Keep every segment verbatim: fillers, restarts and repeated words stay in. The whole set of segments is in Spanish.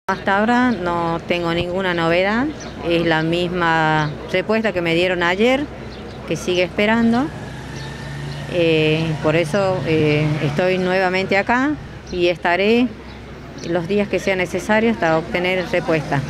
Hasta ahora no tengo ninguna novedad, es la misma respuesta que me dieron ayer, que sigue esperando. Eh, por eso eh, estoy nuevamente acá y estaré los días que sea necesario hasta obtener respuesta.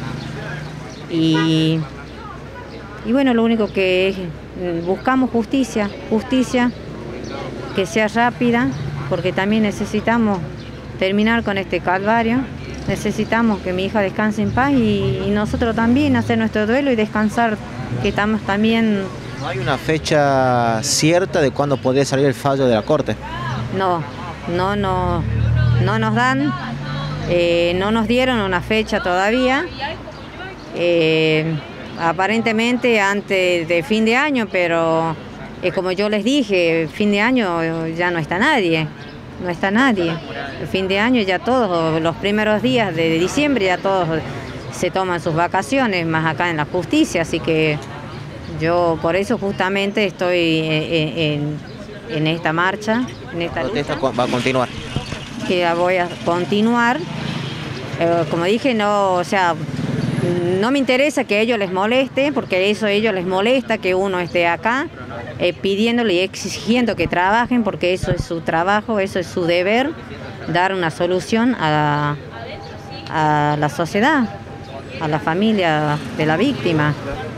Y, y bueno, lo único que es, buscamos justicia, justicia que sea rápida, porque también necesitamos terminar con este calvario. Necesitamos que mi hija descanse en paz y, y nosotros también hacer nuestro duelo y descansar, que estamos también... ¿No hay una fecha cierta de cuándo podría salir el fallo de la Corte? No, no, no, no nos dan, eh, no nos dieron una fecha todavía, eh, aparentemente antes de fin de año, pero eh, como yo les dije, fin de año ya no está nadie. No está nadie. El fin de año ya todos, los primeros días de diciembre ya todos se toman sus vacaciones, más acá en la justicia, así que yo por eso justamente estoy en, en, en esta marcha, en esta lucha. ¿Va a continuar? Que la voy a continuar. Eh, como dije, no, o sea, no me interesa que a ellos les moleste, porque eso a ellos les molesta que uno esté acá eh, pidiéndole y exigiendo que trabajen, porque eso es su trabajo, eso es su deber, dar una solución a, a la sociedad, a la familia de la víctima.